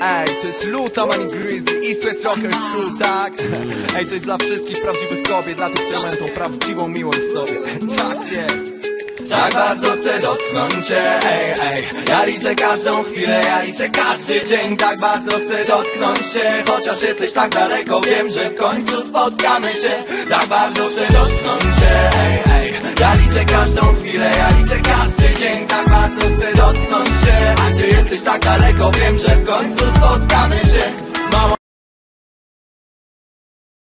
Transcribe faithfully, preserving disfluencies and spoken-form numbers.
Ej, to jest Luta, Money Grizzly, East West Rockers Crew, tak? Ej, to jest dla wszystkich prawdziwych kobiet, dla tych, które mają tą prawdziwą miłość w sobie. Tak jest. Tak bardzo chcę dotknąć cię, ej, ej. Ja liczę każdą chwilę, ja liczę każdy dzień. Tak bardzo chcę dotknąć się, chociaż jesteś tak daleko. Wiem, że w końcu spotkamy się. Tak bardzo chcę dotknąć cię, ej, ej. Ja liczę każdą chwilę, ja liczę każdy dzień. Tak bardzo chcę dotknąć się, a ty jesteś tak daleko. Wiem, że w końcu spotkamy się. Mamo